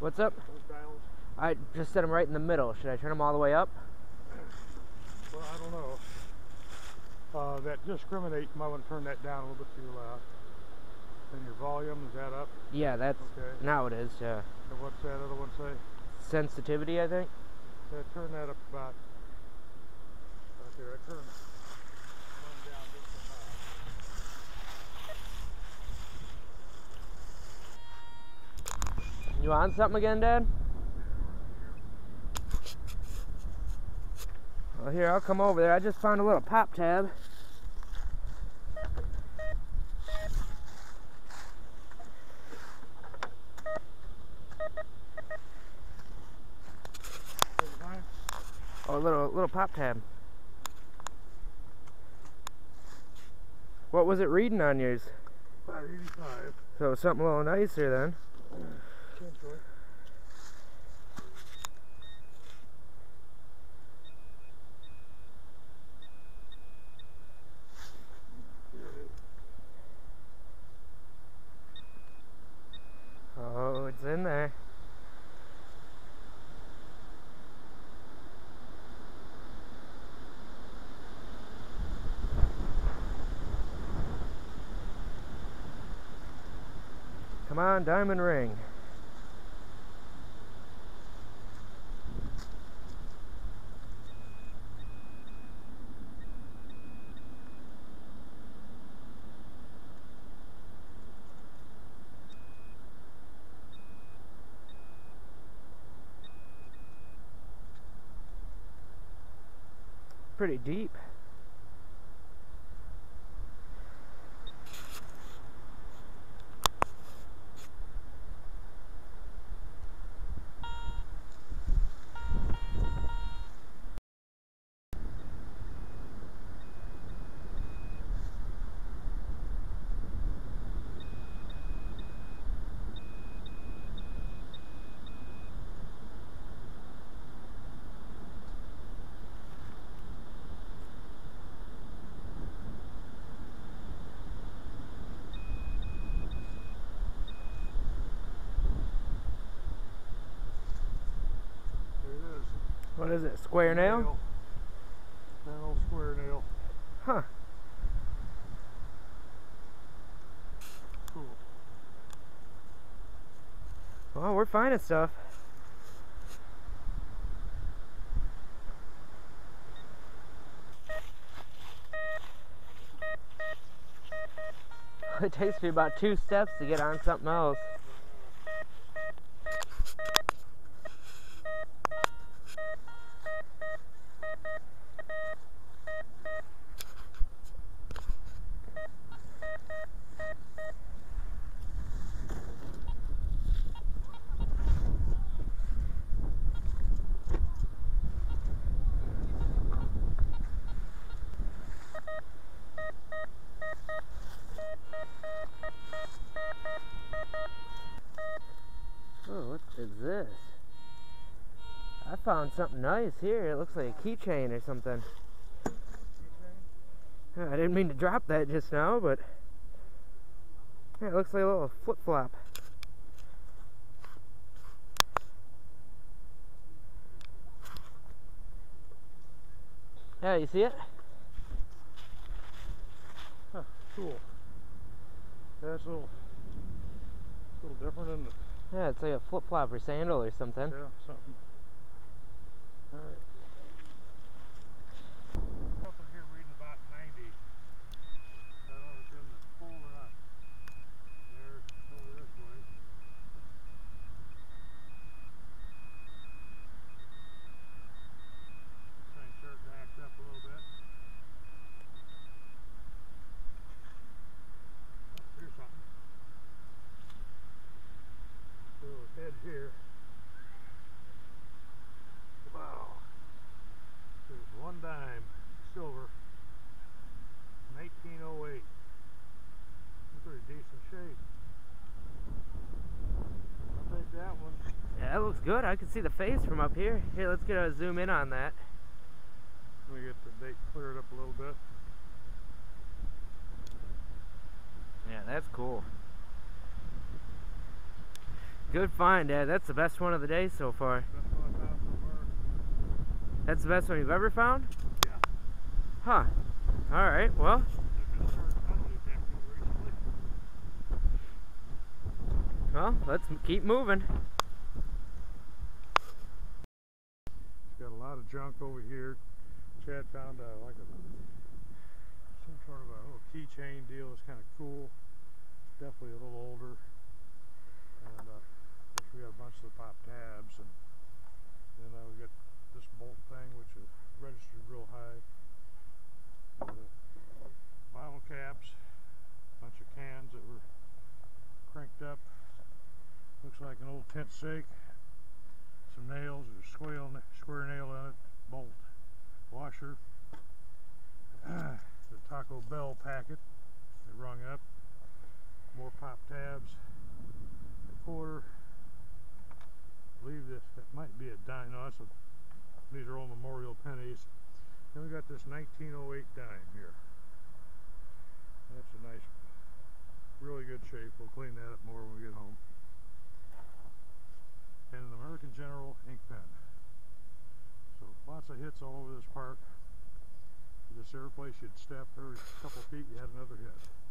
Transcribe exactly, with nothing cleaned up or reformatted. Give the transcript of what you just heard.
What's up? Those dials. I just set them right in the middle. Should I turn them all the way up? Well, I don't know. Uh, that discriminate, you might want to turn that down a little bit too loud. And your volume, is that up? Yeah, that's okay. Now it is. Yeah. And what's that other one say? Sensitivity, I think. Yeah, turn that up about. Right there, I turn. Turn down just a notch. You on something again, Dad? Well, here, I'll come over there. I just found a little pop tab. Oh, a little, little pop tab. What was it reading on yours? five eighty-five. So something a little nicer then. Potentially. Oh, it's in there. Come on, diamond ring. Pretty deep. What is it? Square nail? nail? Nail, square nail. Huh. Cool. Well, we're finding stuff. It takes me about two steps to get on something else. Oh, what is this? I found something nice here. It looks like a keychain or something. Keychain? I didn't mean to drop that just now, but yeah, it looks like a little flip-flop. Yeah, you see it? Huh, cool. That's a little, little different, isn't it? Yeah, it's like a flip-flop or sandal or something. Yeah, something. Alright. Up in here reading about ninety. I don't know if it's in the pool or not. There, over this way. Thing starting to act up a little bit. Oh, here's something. Little head here. Wow. There's one dime silver. nineteen oh eight. In pretty decent shape. I'll take that one. Yeah, that looks good. I can see the face from up here. Here, let's get a zoom in on that. Let me get the date cleared up a little bit. Yeah, that's cool. Good find, Dad. That's the best one of the day so far. Best one I found so far. That's the best one you've ever found? Yeah. Huh. Alright, well. Just started hunting detecting recently. Well, let's keep moving. It's got a lot of junk over here. Chad found uh, like a some sort of a little keychain deal. It's kind of cool. Definitely a little older. And uh, we got a bunch of the pop tabs, and then uh, we got this bolt thing which is registered real high. And, uh, bottle caps, a bunch of cans that were cranked up. Looks like an old tent stake. Some nails, there's a square, square nail in it, bolt, washer. The Taco Bell packet they rung up. More pop tabs. A quarter. I believe this that might be a dime. No, that's a, these are all memorial pennies. Then we got this nineteen oh eight dime here. That's a nice, really good shape. We'll clean that up more when we get home. And an American General ink pen. So lots of hits all over this park. Just every place you'd step, every couple feet you had another hit.